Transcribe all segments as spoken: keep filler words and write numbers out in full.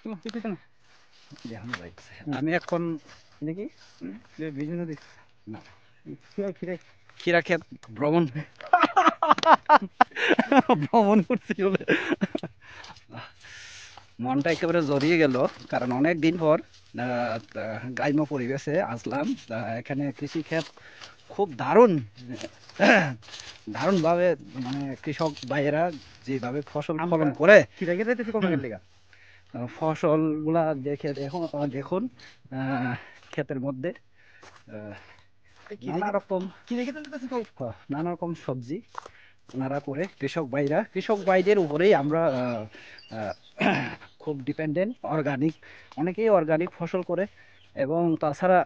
আমি এখন দেখি বিভিন্ন দিক খিরা ক্ষেত ভ্রমণ ভ্রমণ করছি বলে মনটা একেবারে জড়িয়ে গেল, কারণ অনেক দিন পর গ্রাম্য পরিবেশে আসলাম। এখানে কৃষি ক্ষেত খুব দারুণ দারুণ ভাবে, মানে কৃষক ভাইয়েরা যেভাবে ফসল ফলন করে ফসল গুলা দেখে দেখুন দেখুন ক্ষেতের মধ্যে নানা রকম নানা রকম সবজি ওনারা করে। কৃষক ভাইরা কৃষক ভাইদের উপরেই আমরা খুব ডিপেন্ডেন্ট। অর্গানিক, অনেকেই অর্গানিক ফসল করে। এবং তাছাড়া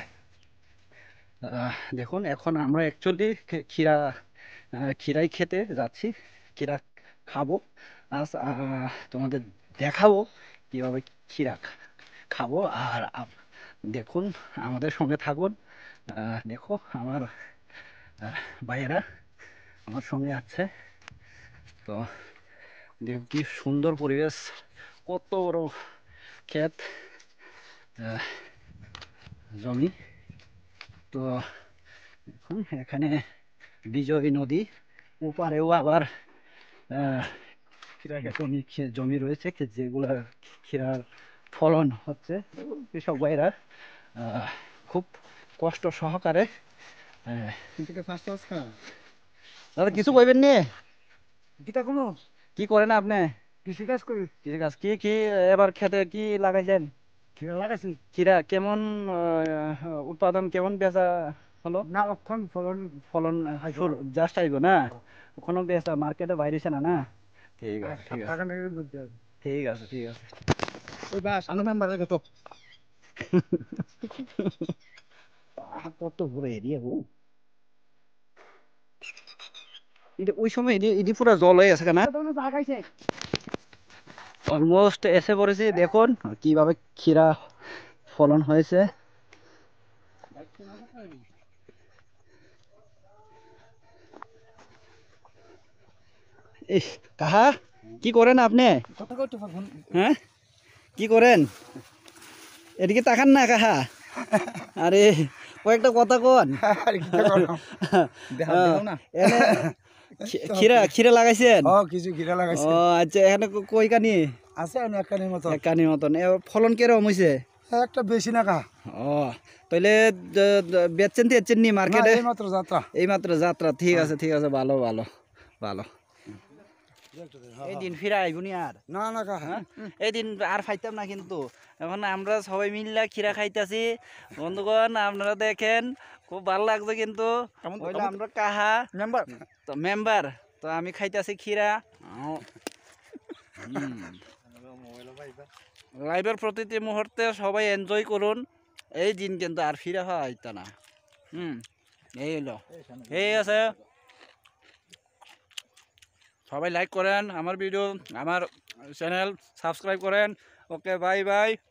দেখুন এখন আমরা অ্যাকচুয়ালি ক্ষীরা ক্ষীরাই খেতে যাচ্ছি, ক্ষীরা খাবো। আজ তোমাদের দেখাবো কীভাবে ক্ষীরা খাবো। আর দেখুন, আমাদের সঙ্গে থাকুন। দেখো আমার ভাইয়েরা আমার সঙ্গে আছে। তো দেখো কি সুন্দর পরিবেশ, কত বড় ক্ষেত জমি। তো দেখুন এখানে বিজয় নদী, ওপারেও আবার জমি জমি রয়েছে যেগুলা ক্ষীরার ফলন হচ্ছে। কৃষক ভাইরা খুব কষ্ট সহকারে। দাদা কিছু কইবেন নি? কি করেন আপনি? কৃষিকাজ করি। কৃষিকাজ কি কি এবার খেতে কি লাগাইছেন? ক্ষীরা লাগাইছি। ক্ষীরা কেমন উৎপাদন, কেমন বেচা হলো? না, এখন ফলন ফলন জাস্ট আইব না, ওখানে বেচা মার্কেটে বাইরেছে না। না ঠিক আছে ঠিক আছে ঠিক আছে ঠিক আছে ওই বাস আনো মেম্বার কত কত বড় এরিয়া গো। ওই সময় এটি পুরো জল হয়ে গেছে কেন? অলমোস্ট এসে পড়েছি, দেখুন কিভাবে ক্ষীরা ফলন হয়েছে। ইস কাহা, কি করেন আপনি? হ্যাঁ কি করেন? এদিকে তাকান না কাহা। আরে কয়েকটা কথা কন। ক্ষীরা ক্ষীরা লাগাইছেন? কিছু ক্ষীরা লাগাইছে। ও আচ্ছা, এখানে কই কানি আছে? একখানির মতো। একখানির মতন। ফলন কেরকম হয়েছে? একটা বেশি না কা। ও তাইলে বেচছেন দিচ্ছেন নি মার্কেটে? এই মাত্র যাত্রা। এই মাত্র যাত্রা, ঠিক আছে ঠিক আছে, ভালো ভালো ভালো। এই দিন ফিরে আইবনি আর? না না কা, এই দিন আর ফাইতাম না কিন্তু। এখন আমরা সবাই মিললা ক্ষীরা খাইতেছি বন্ধুগণ, আপনারা দেখেন খুব ভালো লাগছে। কিন্তু আমরা কাহা মেম্বার তো মেম্বার তো আমি খাইতেছি ক্ষীরা। লাইভের প্রতিটি মুহূর্তে সবাই এনজয় করুন। এই দিন কিন্তু আর ফিরে হইতা না। হুম এই হলো, এই আছে। সবাই লাইক করেন আমার ভিডিও, আমার চ্যানেল সাবস্ক্রাইব করেন। Okay bye by.